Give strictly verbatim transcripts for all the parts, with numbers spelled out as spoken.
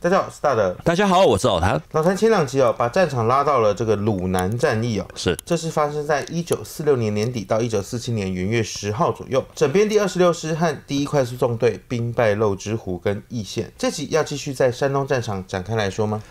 大家好，我是大德。 大家好，我是老谭。 老谭前两集哦，把战场拉到了这个鲁南战役哦， 是， 这是发生在一九四六年年底到一九四七年元月十号左右。整编第二十六师和第一快速纵队兵败漏之湖跟义县。这集要继续在山东战场展开来说吗？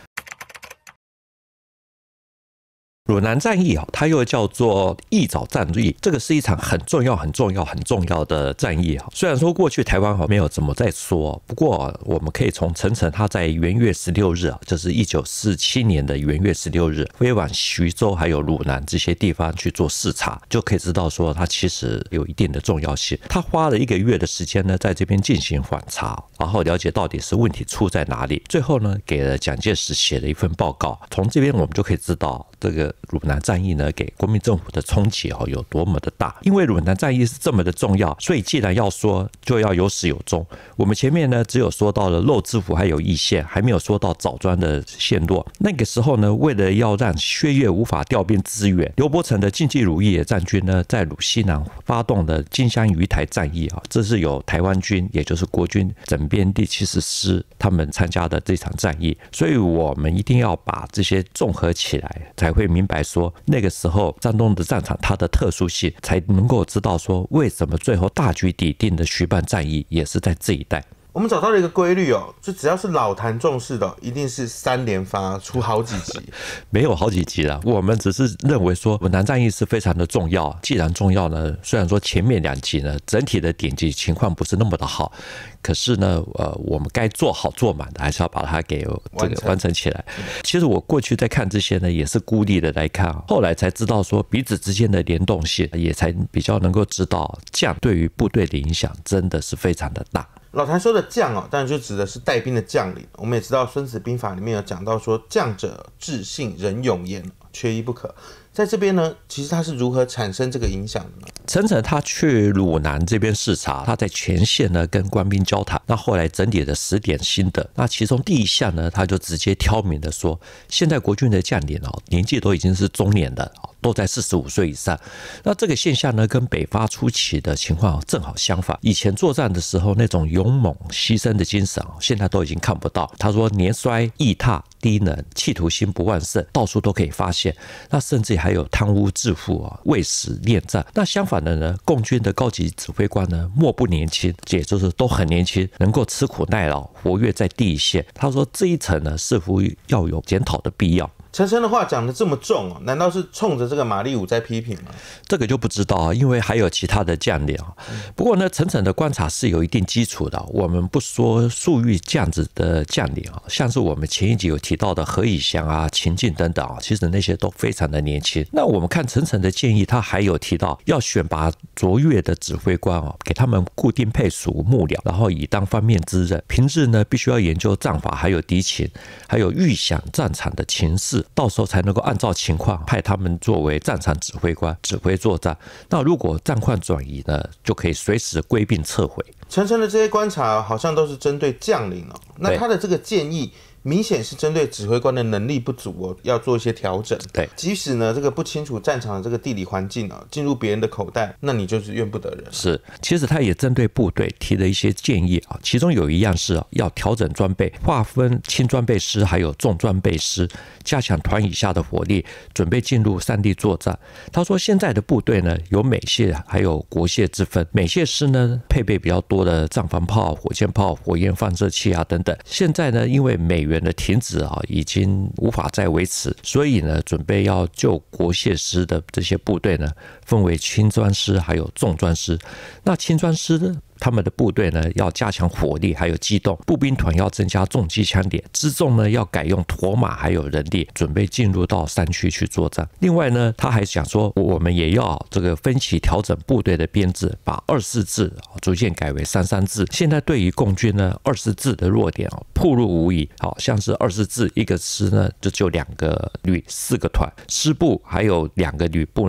鲁南战役啊，它又叫做义沼战役，这个是一场很重要、很重要、很重要的战役啊。虽然说过去台湾没有怎么在说，不过我们可以从陈诚他在元月十六日啊，就是一九四七年的元月十六日，飞往徐州还有鲁南这些地方去做视察，就可以知道说它其实有一定的重要性。他花了一个月的时间呢，在这边进行访查，然后了解到底是问题出在哪里。最后呢，给了蒋介石写了一份报告。从这边我们就可以知道这个鲁南战役呢，给国民政府的冲击哦有多么的大。因为鲁南战役是这么的重要，所以既然要说，就要有始有终。我们前面呢只有说到了漏之湖还有义县，还没有说到枣庄的陷落。那个时候呢，为了要让薛岳无法调兵支援，刘伯承的晋冀鲁豫野战军呢，在鲁西南发动了金乡鱼台战役啊，这是由台湾军，也就是国军整编第七十师他们参加的这场战役。所以我们一定要把这些综合起来，才会明白说那个时候山东的战场它的特殊性，才能够知道说为什么最后大局已定的徐蚌战役也是在这一带。 我们找到了一个规律哦，就只要是老谭重视的、哦，一定是三连发出好几集， 没有好几集了。我们只是认为说鲁南战役是非常的重要，既然重要呢，虽然说前面两集呢整体的点击情况不是那么的好，可是呢，呃，我们该做好做满的，还是要把它给这个完成起来。其实我过去在看这些呢，也是孤立的来看，后来才知道说彼此之间的联动性，也才比较能够知道将对于部队的影响真的是非常的大。 老谭说的将哦，当然就指的是带兵的将领。我们也知道《孙子兵法》里面有讲到说，将者智信仁勇严，缺一不可。在这边呢，其实他是如何产生这个影响的呢？ 陈诚他去鲁南这边视察，他在前线呢跟官兵交谈，那后来整理了十点心得。那其中第一项呢，他就直接挑明的说，现在国军的将领哦，年纪都已经是中年了，都在四十五岁以上。那这个现象呢，跟北伐初期的情况正好相反。以前作战的时候那种勇猛牺牲的精神，现在都已经看不到。他说年衰易踏低能，企图心不旺盛，到处都可以发现。那甚至还有贪污致富啊，为死恋战。那相反的呢，共军的高级指挥官呢，莫不年轻，也就是都很年轻，能够吃苦耐劳，活跃在第一线。他说这一层呢，似乎要有检讨的必要。 陈诚的话讲得这么重哦，难道是冲着这个马立武在批评吗？ 这个就不知道啊，因为还有其他的将领啊。不过呢，陈诚的观察是有一定基础的。我们不说粟裕这样子的将领啊，像是我们前一集有提到的何以祥啊、秦晋等等啊，其实那些都非常的年轻。那我们看陈诚的建议，他还有提到要选拔卓越的指挥官啊，给他们固定配属幕僚，然后以当方面之任。平日呢，必须要研究战法，还有敌情，还有预想战场的情势。到时候才能够按照情况派他们作为战场指挥官，指挥作战。那如果战况转移呢，就可以随时归并撤回。 陈诚的这些观察好像都是针对将领哦，那他的这个建议明显是针对指挥官的能力不足哦，要做一些调整。 对， 即使呢这个不清楚战场的这个地理环境哦，进入别人的口袋，那你就是怨不得人。 是，其实他也针对部队提了一些建议啊，其中有一样是要调整装备，划分轻装备师还有重装备师，加强团以下的火力，准备进入山地作战。他说现在的部队呢有美械还有国械之分，美械师呢配备比较多的战防炮、火箭炮、火焰放射器啊等等。现在呢因为美元的停止啊，已经无法再维持，所以呢，准备要就国械师的这些部队呢，分为轻装师还有重装师。那轻装师呢，他们的部队呢要加强火力还有机动，步兵团要增加重机枪点，辎重呢要改用驼马还有人力，准备进入到山区去作战。另外呢，他还想说，我们也要这个分期调整部队的编制，把二四制逐渐改为三三制。现在对于共军呢，二四制的弱点暴露无遗，好像是二四制一个师呢就只有两个旅四个团，师部还有两个旅部呢。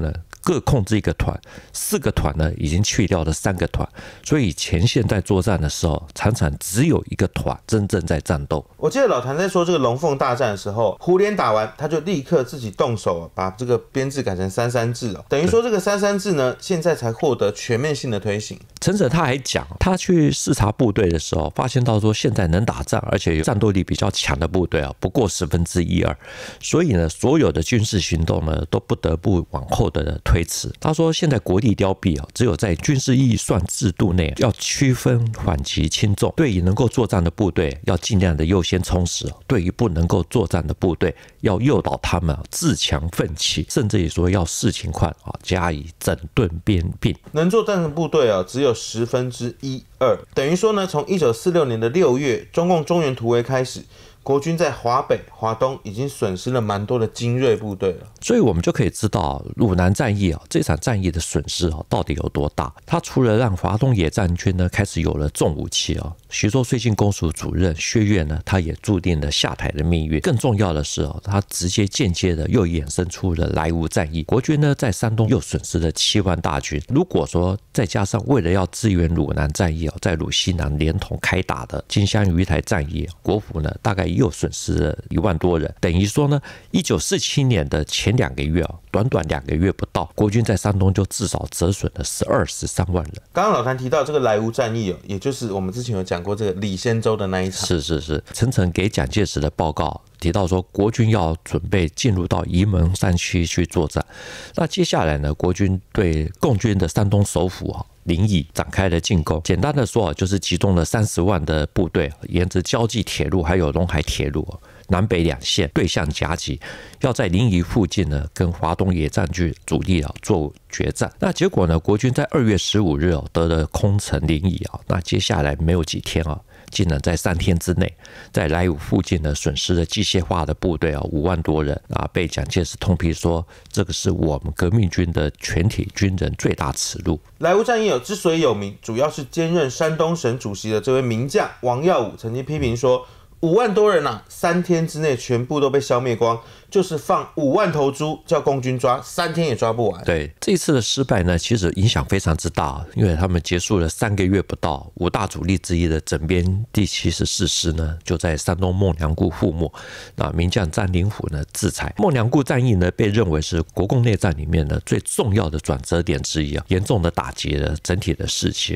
各控制一个团，四个团呢已经去掉了三个团，所以前线在作战的时候，常常只有一个团真正在战斗。 我记得老谭在说这个龙凤大战的时候，胡琏打完他就立刻自己动手把这个编制改成三三制哦，等于说这个三三制呢，现在才获得全面性的推行。 陈诚他还讲，他去视察部队的时候，发现到说现在能打仗而且有战斗力比较强的部队啊，不过十分之一二，所以呢，所有的军事行动呢都不得不往后的推迟。他说，现在国力凋敝啊，只有在军事预算制度内要区分缓急轻重，对于能够作战的部队要尽量的优先充实，对于不能够作战的部队要诱导他们自强奋起，甚至于说要视情况啊加以整顿编并。 能作战的部队啊，只有十分之一二，等于说呢，从一九四六年的六月，中共中原突围开始，国军在华北、华东已经损失了蛮多的精锐部队了。 所以我们就可以知道鲁南战役啊，这场战役的损失啊到底有多大。它除了让华东野战军呢开始有了重武器啊，徐州绥靖公署主任薛岳呢，他也注定了下台的命运。更重要的是啊，他直接间接的又衍生出了莱芜战役，国军呢在山东又损失了七万大军。如果说再加上为了要支援鲁南战役啊，在鲁西南连同开打的金乡鱼台战役，国府呢大概又损失了一万多人。等于说呢，一九四七年的前两个月啊，短短两个月不到，国军在山东就至少折损了十二十三万人。 刚刚老谭提到这个莱芜战役哦，也就是我们之前有讲过这个李仙洲的那一场。 是是是，陈诚给蒋介石的报告提到说，国军要准备进入到沂蒙山区去作战。那接下来呢，国军对共军的山东首府啊临沂展开了进攻。简单的说啊，就是集中了三十万的部队，沿着交际铁路还有陇海铁路南北两线对向夹击，要在临沂附近呢跟华东野战军主力啊做决战。那结果呢，国军在二月十五日哦得了空城临沂啊，那接下来没有几天啊，竟然在三天之内，在莱芜附近呢损失了机械化的部队啊五万多人啊，被蒋介石痛批说这个是我们革命军的全体军人最大耻辱。 莱芜战役之所以有名，主要是兼任山东省主席的这位名将王耀武曾经批评说，五万多人啊，三天之内全部都被消灭光，就是放五万头猪叫共军抓，三天也抓不完。 对，这一次的失败呢，其实影响非常之大，因为他们结束了三个月不到，五大主力之一的整编第七十四师呢，就在山东孟良崮覆没。那名将张灵甫呢自裁。孟良崮战役呢，被认为是国共内战里面呢最重要的转折点之一啊，严重的打击了整体的士气。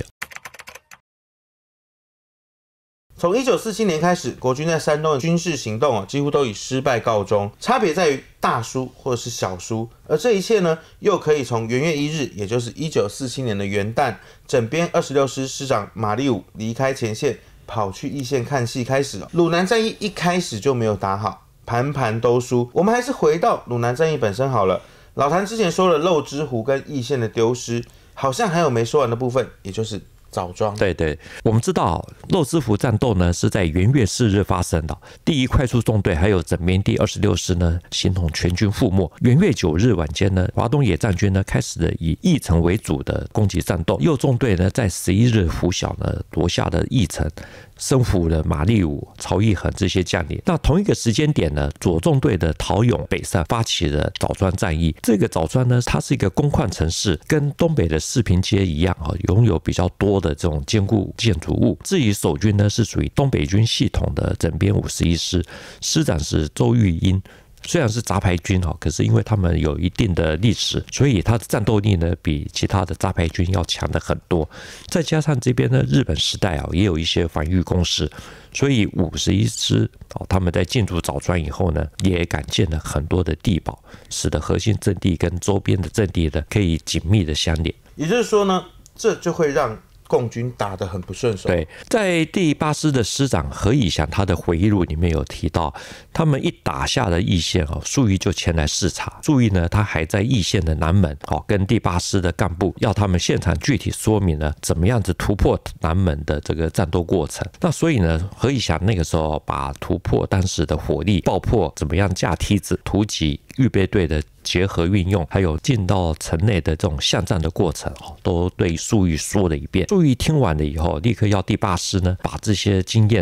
从一九四七年开始，国军在山东的军事行动、啊、几乎都以失败告终，差别在于大输或者是小输。而这一切呢，又可以从元月一日，也就是一九四七年的元旦，整编二十六师师长马立武离开前线，跑去义县看戏开始了。鲁南战役一开始就没有打好，盘盘都输。我们还是回到鲁南战役本身好了。老谭之前说了肉之湖跟义县的丢失，好像还有没说完的部分，也就是枣庄。 对对，我们知道肉之湖战斗呢是在元月四日发生的，第一快速纵队还有整编第二十六师呢形同全军覆没。元月九日晚间呢，华东野战军呢开始了以义城为主的攻击战斗，右纵队呢在十一日拂晓呢夺下了义城，生俘了马立武、曹义恒这些将领。那同一个时间点呢，左纵队的陶勇北上发起了枣庄战役。这个枣庄呢，它是一个工矿城市，跟东北的四平街一样啊，拥有比较多的这种坚固建筑物。至于守军呢，是属于东北军系统的整编五十一师，师长是周玉英。虽然是杂牌军，可是因为他们有一定的历史，所以他的战斗力呢比其他的杂牌军要强的很多。再加上这边呢，日本时代也有一些防御工事，所以五十一师他们在进驻枣庄以后呢，也改建了很多的地堡，使得核心阵地跟周边的阵地呢可以紧密的相连。 也就是说呢，这就会让共军打得很不顺手。 对，在第八师的师长何以祥他的回忆录里面有提到，他们一打下了义县哦，粟裕就前来视察。注意呢，他还在义县的南门哦，跟第八师的干部要他们现场具体说明呢，怎么样子突破南门的这个战斗过程。那所以呢，何以祥那个时候把突破当时的火力、爆破怎么样架梯子、突击预备队的结合运用，还有进到城内的这种巷战的过程，都对粟裕说了一遍。粟裕听完了以后，立刻要第八师呢把这些经验呢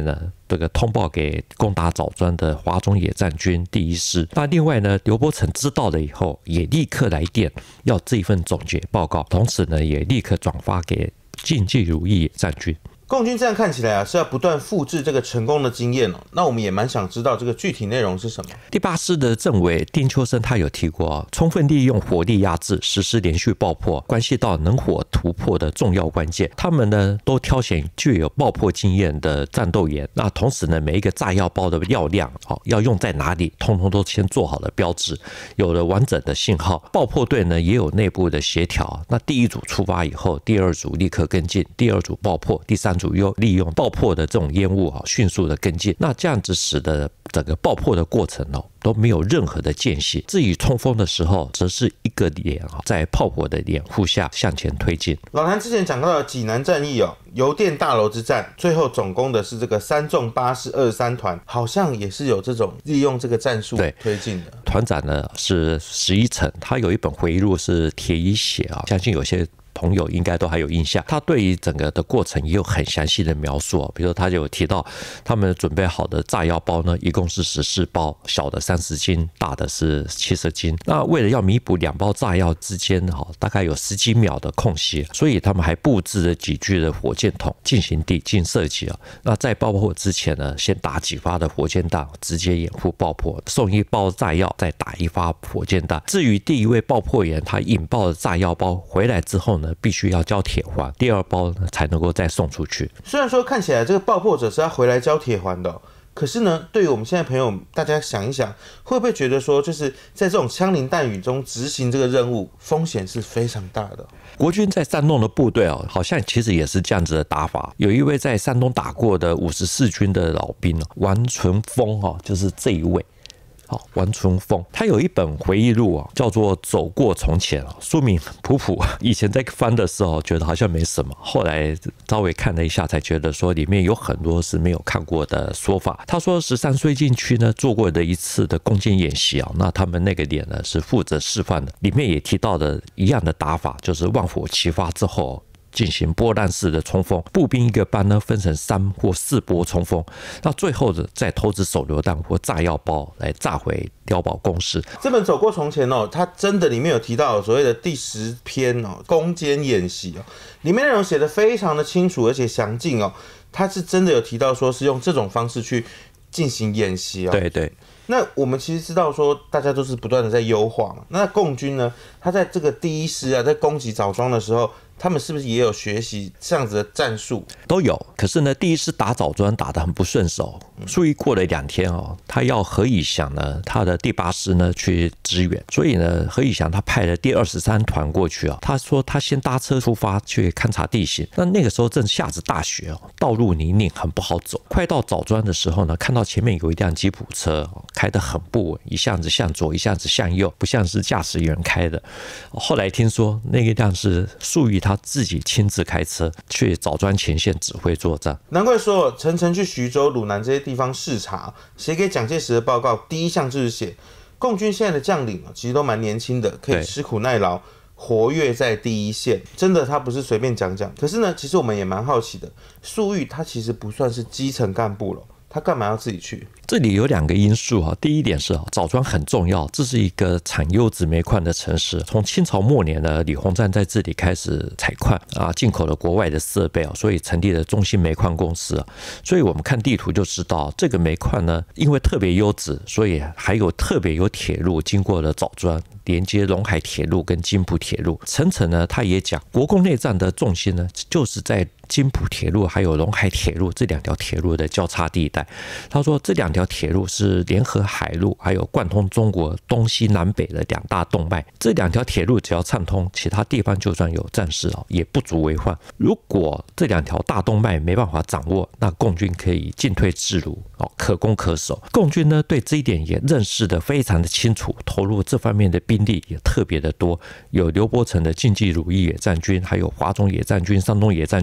这个通报给攻打枣庄的华中野战军第一师。那另外呢，刘伯承知道了以后，也立刻来电要这份总结报告，同时呢，也立刻转发给晋冀如意野战军。 共军这样看起来啊，是要不断复制这个成功的经验哦。那我们也蛮想知道这个具体内容是什么。 第八师的政委丁秋生他有提过啊，充分利用火力压制，实施连续爆破，关系到能火突破的重要关键。他们呢都挑选具有爆破经验的战斗员，那同时呢，每一个炸药包的药量哦要用在哪里，通通都先做好了标志，有了完整的信号。爆破队呢也有内部的协调，那第一组出发以后，第二组立刻跟进，第二组爆破，第三组又利用爆破的这种烟雾啊，迅速的跟进。那这样子使得整个爆破的过程哦都没有任何的间隙。至于冲锋的时候，则是一个连啊，在炮火的掩护下向前推进。 老谭之前讲到的济南战役哦，邮电大楼之战，最后总攻的是这个三纵八师二三团，好像也是有这种利用这个战术推进的。 团长呢是石一成，他有一本回忆录是铁一写啊，相信有些朋友应该都还有印象，他对于整个的过程也有很详细的描述。比如说他就有提到，他们准备好的炸药包呢，一共是十四包，小的三十斤，大的是七十斤。那为了要弥补两包炸药之间哈大概有十几秒的空隙，所以他们还布置了几具的火箭筒进行抵近射击啊。那在爆破之前呢，先打几发的火箭弹，直接掩护爆破，送一包炸药，再打一发火箭弹。至于第一位爆破员，他引爆的炸药包回来之后呢，必须要交铁环，第二包呢才能够再送出去。 虽然说看起来这个爆破者是要回来交铁环的、哦，可是呢，对于我们现在朋友，大家想一想，会不会觉得说，就是在这种枪林弹雨中执行这个任务，风险是非常大的？ 国军在山东的部队哦，好像其实也是这样子的打法。有一位在山东打过的五十四军的老兵哦，王存峰哦，就是这一位。好，王存峰他有一本回忆录啊，叫做《走过从前》啊，书名普普。以前在翻的时候觉得好像没什么，后来稍微看了一下，才觉得说里面有很多是没有看过的说法。他说十三绥靖区呢做过的一次的攻坚演习啊，那他们那个连呢是负责示范的，里面也提到的一样的打法，就是万火齐发之后进行波浪式的冲锋，步兵一个班呢分成三或四波冲锋，那最后的再投掷手榴弹或炸药包来炸毁碉堡工事。 这本《走过从前》哦，它真的里面有提到所谓的第十篇哦，攻坚演习哦，里面内容写得非常的清楚而且详尽哦，它是真的有提到说是用这种方式去进行演习哦。 对对。 那我们其实知道说，大家都是不断的在优化嘛。那共军呢，他在这个第一师啊，在攻击枣庄的时候，他们是不是也有学习这样子的战术？ 都有。可是呢，第一师打枣庄打得很不顺手，所以过了两天哦，他要何以祥呢，他的第八师呢去支援，所以呢，何以祥他派了第二十三团过去啊。他说他先搭车出发去勘察地形。那那个时候正下着大雪哦，道路泥泞，很不好走。快到枣庄的时候呢，看到前面有一辆吉普车开得很不稳，一下子向左，一下子向右，不像是驾驶员开的。后来听说那一辆是粟裕他自己亲自开车去枣庄前线指挥作战。 难怪说陈诚去徐州、鲁南这些地方视察，写给蒋介石的报告第一项就是写共军现在的将领其实都蛮年轻的，可以吃苦耐劳，活跃在第一线。真的他不是随便讲讲。可是呢，其实我们也蛮好奇的，粟裕他其实不算是基层干部了，他干嘛要自己去？ 这里有两个因素啊，第一点是枣庄很重要，这是一个产优质煤矿的城市。从清朝末年呢，李鸿章在这里开始采矿啊，进口了国外的设备啊，所以成立了中兴煤矿公司啊。所以我们看地图就知道，这个煤矿呢，因为特别优质，所以还有特别有铁路经过了枣庄，连接陇海铁路跟津浦铁路。陈诚呢，他也讲，国共内战的重心呢，就是在津浦铁路还有陇海铁路这两条铁路的交叉地带。他说这两条铁路是联合海路还有贯通中国东西南北的两大动脉，这两条铁路只要畅通，其他地方就算有战事也不足为患。如果这两条大动脉没办法掌握，那共军可以进退自如，可攻可守。共军呢对这一点也认识得非常的清楚，投入这方面的兵力也特别的多，有刘伯承的晋冀鲁豫野战军，还有华中野战军、山东野战军，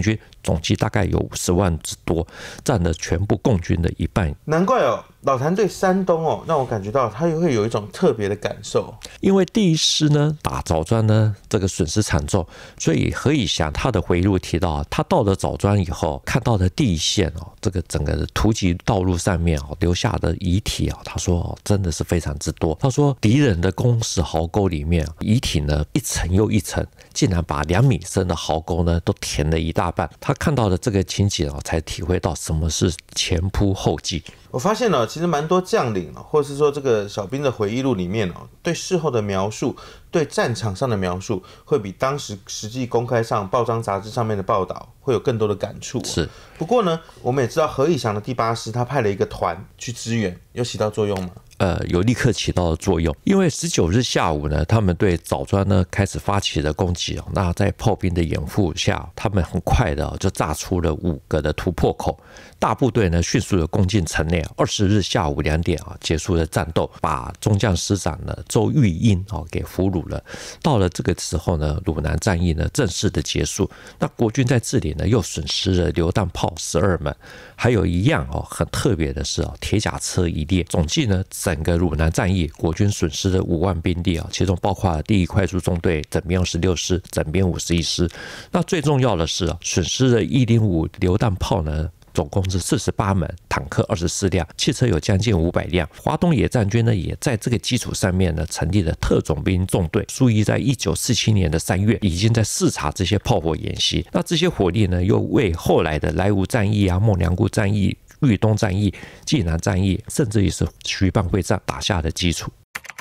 总计大概有五十万之多，占了全部共军的一半。 难怪哦，老谭对山东哦，让我感觉到他也会有一种特别的感受。 因为第一师呢打枣庄呢，这个损失惨重，所以何以祥他的回忆录提到，他到了枣庄以后，看到的第一线哦，这个整个突击道路上面哦留下的遗体啊，他说哦真的是非常之多。他说敌人的工事壕沟里面，遗体呢一层又一层，竟然把两米深的壕沟呢都填了一大半。他看到的这个情景哦，才体会到什么是前仆后继。 我发现了，其实蛮多将领，或者是说这个小兵的回忆录里面哦，对事后的描述，对战场上的描述，会比当时实际公开上报章杂志上面的报道会有更多的感触、哦。 是。 不过呢，我们也知道何以祥的第八师他派了一个团去支援，有起到作用吗？ 呃，有立刻起到的作用，因为十九日下午呢，他们对枣庄呢开始发起了攻击哦。那在炮兵的掩护下，他们很快的就炸出了五个的突破口，大部队呢迅速的攻进城内。二十日下午两点啊，结束了战斗，把中将师长呢周玉英啊给俘虏了。到了这个时候呢，鲁南战役呢正式的结束。那国军在这里呢又损失了榴弹炮十二门，还有一样哦很特别的是哦，铁甲车一列，总计呢整个鲁南战役，国军损失了五万兵力啊，其中包括第一快速中队整编二十六师、整编五十一师。那最重要的是啊，损失了一零五榴弹炮呢，总共是四十八门，坦克二十四辆，汽车有将近五百辆。华东野战军呢，也在这个基础上面呢，成立了特种兵纵队。苏伊在一九四七年的三月，已经在视察这些炮火演习。那这些火力呢，又为后来的莱芜战役啊、孟良崮战役、豫东战役、济南战役，甚至于是徐蚌会战打下的基础。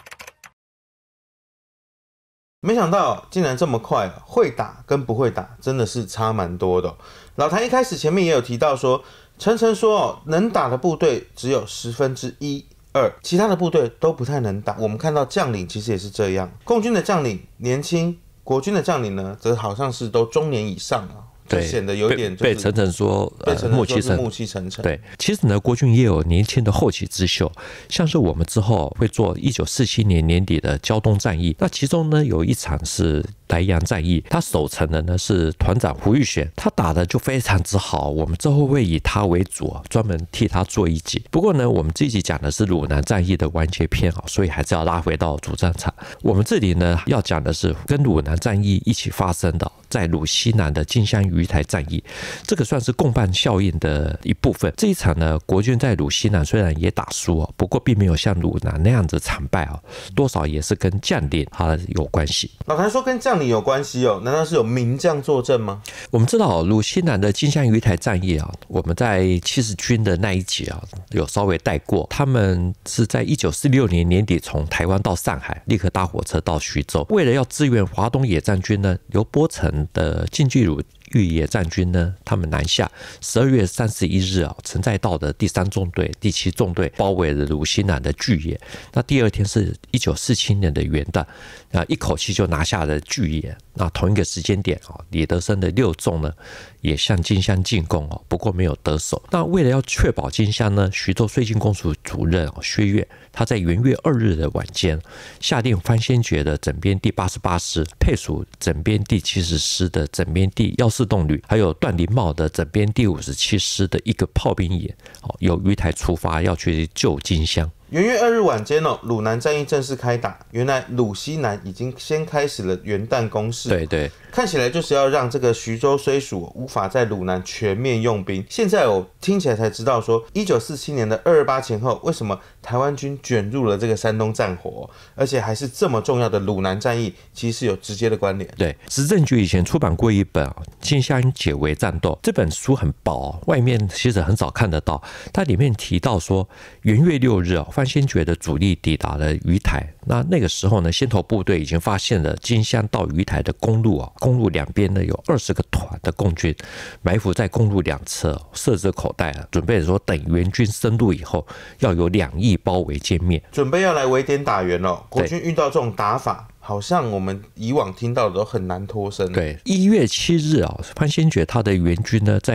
没想到竟然这么快，会打跟不会打真的是差蛮多的、哦。老谭一开始前面也有提到说，陈诚说哦，能打的部队只有十分之一二，其他的部队都不太能打。我们看到将领其实也是这样，共军的将领年轻，国军的将领呢，则好像是都中年以上啊。对，显得有点、就是、 被陈诚说暮气沉暮气沉沉。 对，其实呢，国军也有年轻的后起之秀，像是我们之后会做一九四七年年底的胶东战役，那其中呢有一场是莱阳战役，他守城的呢是团长胡玉璇，他打的就非常之好，我们之后会以他为主，专门替他做一集。不过呢，我们这一集讲的是鲁南战役的完结篇啊，所以还是要拉回到主战场。我们这里呢要讲的是跟鲁南战役一起发生的，在鲁西南的金乡鱼台战役，这个算是共伴效应的一部分。这一场呢，国军在鲁西南虽然也打输哦，不过并没有像鲁南那样子惨败哦，多少也是跟将领他有关系。 老谭说跟将领有关系哦，难道是有名将坐镇吗？ 我们知道鲁西南的金乡鱼台战役啊，我们在七十军的那一集啊有稍微带过，他们是在一九四六年年底从台湾到上海，立刻搭火车到徐州，为了要支援华东野战军呢，刘伯承的晋冀鲁豫野战军呢，他们南下。十二月三十一日啊，陈再道的第三纵队、第七纵队包围了鲁西南的巨野。那第二天是一九四七年的元旦，那一口气就拿下了巨野。那同一个时间点啊，李德生的六纵呢，也向金乡进攻哦，不过没有得手。那为了要确保金乡呢，徐州税金公署主任薛岳，他在元月二日的晚间，下令方先觉的整编第八十八师配属整编第七十师的整编第幺四栋旅，还有段林茂的整编第五十七师的一个炮兵营，由鱼台出发要去救金乡。 元月二日晚间哦，鲁南战役正式开打。原来鲁西南已经先开始了元旦攻势， 对对， 看起来就是要让这个徐州虽属无法在鲁南全面用兵。现在我听起来才知道说，一九四七年的二二八前后，为什么台湾军卷入了这个山东战火，而且还是这么重要的鲁南战役，其实是有直接的关联。 对，时政局以前出版过一本《金乡解围战斗》，这本书很薄，外面其实很少看得到。它里面提到说，元月六日范先觉的主力抵达了鱼台，那那个时候呢，先头部队已经发现了金乡到鱼台的公路啊，公路两边呢有二十个团的共军埋伏在公路两侧，设置口袋了，准备说等援军深入以后，要有两翼包围歼灭， 准备要来围点打援了。国军遇到这种打法，好像我们以往听到的都很难脱身。 对，一月七日啊，范先觉他的援军呢在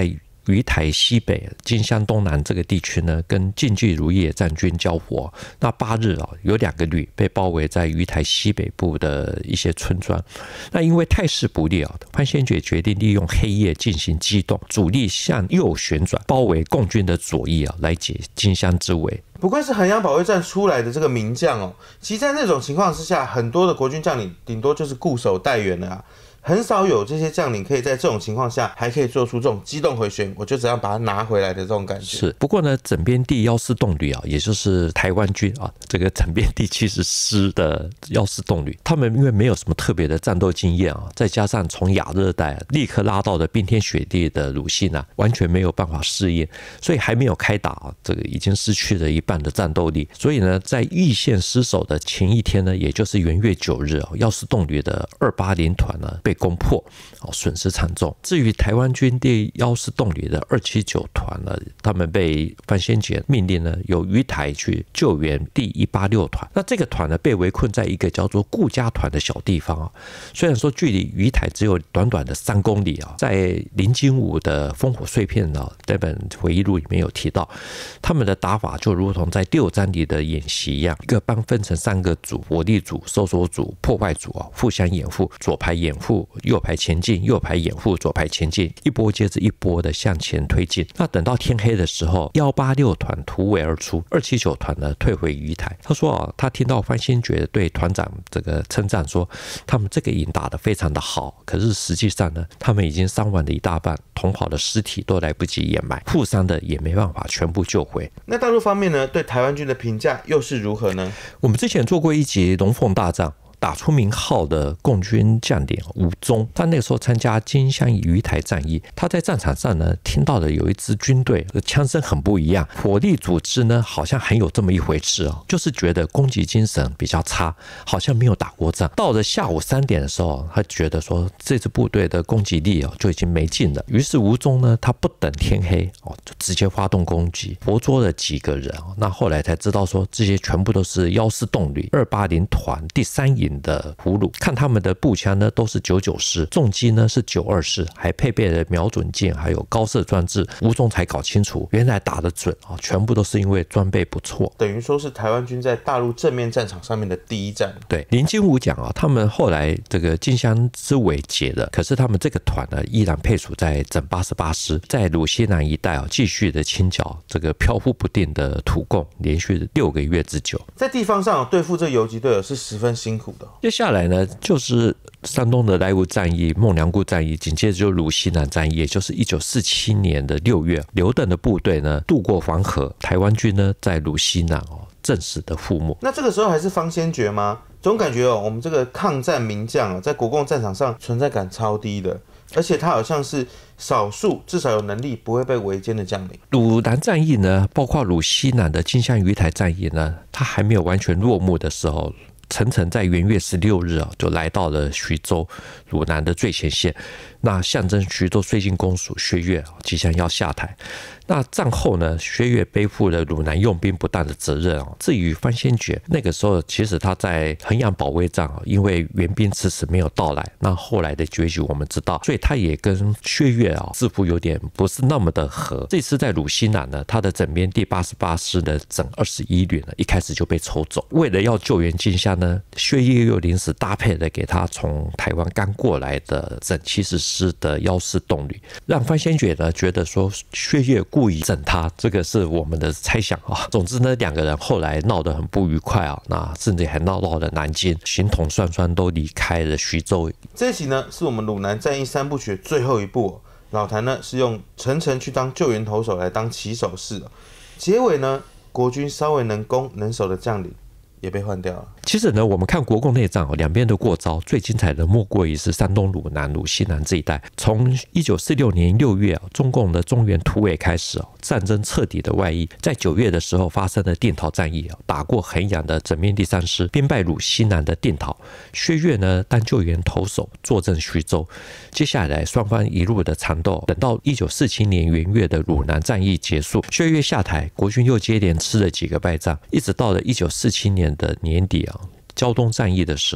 鱼台西北、金乡东南这个地区呢，跟晋冀如野战军交火。那八日啊，有两个旅被包围在鱼台西北部的一些村庄。那因为态势不利啊，潘先觉决定利用黑夜进行机动，主力向右旋转，包围共军的左翼啊，来解金乡之围。 不愧是衡阳保卫战出来的这个名将哦。其实在那种情况之下，很多的国军将领顶多就是固守待援了啊。很少有这些将领可以在这种情况下还可以做出这种机动回旋，我就只要把它拿回来的这种感觉。 是，不过呢，整编第幺四动旅啊，也就是台湾军啊，这个整编第七十师的幺四动旅，他们因为没有什么特别的战斗经验啊，再加上从亚热带立刻拉到的冰天雪地的鲁西南，完全没有办法适应，所以还没有开打啊，这个已经失去了一半的战斗力。所以呢，在易县失守的前一天呢，也就是元月九日啊，幺四动旅的二八零团呢被攻破，损失惨重。至于台湾军第幺四动旅的二七九团呢，他们被范先觉命令呢由鱼台去救援第一八六团。那这个团呢被围困在一个叫做顾家团的小地方啊，虽然说距离鱼台只有短短的三公里啊，在林金武的烽火碎片呢这本回忆录里面有提到，他们的打法就如同在六章里的演习一样，一个班分成三个组：火力组、搜索组、破坏组啊，互相掩护，左排掩护，右排前进，右排掩护，左排前进，一波接着一波的向前推进。那等到天黑的时候，一八六团突围而出，二七九团呢退回鱼台。他说啊，他听到范先觉对团长这个称赞说，他们这个营打得非常的好，可是实际上呢，他们已经伤亡了一大半，同袍的尸体都来不及掩埋，负伤的也没办法全部救回。 那大陆方面呢，对台湾军的评价又是如何呢？ 我们之前做过一集龙凤大战，打出名号的共军将领吴宗，他那个时候参加金乡鱼台战役，他在战场上呢听到的有一支军队枪声很不一样，火力组织呢好像很有这么一回事哦，就是觉得攻击精神比较差，好像没有打过仗。到了下午三点的时候，他觉得说这支部队的攻击力哦就已经没劲了，于是吴宗呢他不等天黑哦就直接发动攻击，活捉了几个人。那后来才知道说这些全部都是幺四动旅二八零团第三营的俘虏，看他们的步枪呢都是九九式，重机呢是九二式，还配备了瞄准镜，还有高射装置。吴宗才搞清楚，原来打得准啊，全部都是因为装备不错。 等于说是台湾军在大陆正面战场上面的第一战。 对，林金武讲啊，他们后来这个金乡之围解了，可是他们这个团呢依然配属在整八十八师，在鲁西南一带啊继续的清剿这个飘忽不定的土共，连续六个月之久。 在地方上对付这游击队友是十分辛苦的。 接下来呢，就是山东的莱芜战役、孟良崮战役，紧接着就鲁西南战役，也就是一九四七年的六月，刘邓的部队呢渡过黄河，台湾军呢在鲁西南哦正式的覆没。 那这个时候还是方先觉吗？总感觉哦，我们这个抗战名将啊，在国共战场上存在感超低的，而且他好像是少数至少有能力不会被围歼的将领。 鲁南战役呢，包括鲁西南的金乡鱼台战役呢，它还没有完全落幕的时候，陈诚在元月十六日啊，就来到了徐州鲁南的最前线，那象征徐州绥靖公署薛岳即将要下台。那战后呢，薛岳背负了鲁南用兵不当的责任啊。至于范先觉，那个时候其实他在衡阳保卫战啊，因为援兵迟迟没有到来，那后来的结局我们知道，所以他也跟薛岳啊似乎有点不是那么的合。这次在鲁西南呢，他的整编第八十八师的整二十一旅呢，一开始就被抽走。为了要救援金乡呢，薛岳又临时搭配了给他从台湾刚过来的整七十师的幺四动旅，让范先觉呢觉得说薛岳故意整他，这个是我们的猜想啊。总之呢，两个人后来闹得很不愉快啊，那甚至还闹到了南京，形同双双都离开了徐州。 这一集呢，是我们鲁南战役三部曲的最后一部、哦。老谭呢是用陈诚去当救援投手来当起手式、哦，结尾呢，国军稍微能攻能守的将领也被换掉了。 其实呢，我们看国共内战两边的过招，最精彩的莫过于是山东鲁南、鲁西南这一带。从一九四六年六月中共的中原突围开始，战争彻底的外溢。在九月的时候发生了定陶战役，打过衡阳的整编第三师，兵败鲁西南的定陶。薛岳呢当救援投手，坐镇徐州。接下来双方一路的缠斗，等到一九四七年元月的鲁南战役结束，薛岳下台，国军又接连吃了几个败仗，一直到了一九四七年的年底啊，胶东战役的时候，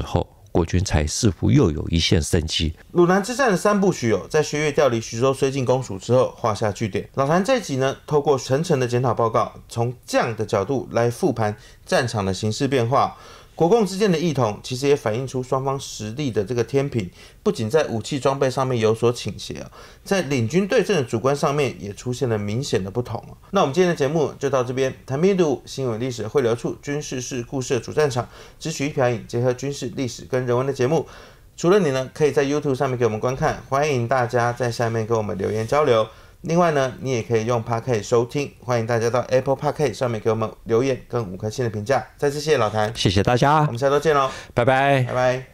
国军才似乎又有一线生机。 鲁南之战的三部曲哦，在薛岳调离徐州绥靖公署之后画下句点。老谭这集呢，透过层层的检讨报告，从将的角度来复盘战场的形势变化。国共之间的异同，其实也反映出双方实力的这个天平，不仅在武器装备上面有所倾斜，在领军对阵的主观上面也出现了明显的不同。那我们今天的节目就到这边，谈兵读武，新闻历史汇流处，军事是故事的主战场，只取一瓢饮，结合军事历史跟人文的节目。除了你呢，可以在 YouTube 上面给我们观看，欢迎大家在下面跟我们留言交流。另外呢，你也可以用 Podcast 收听，欢迎大家到 Apple Podcast 上面给我们留言跟五颗星的评价。再次谢谢老谭， 谢谢大家， 我们下周见喽， 拜拜， 拜拜。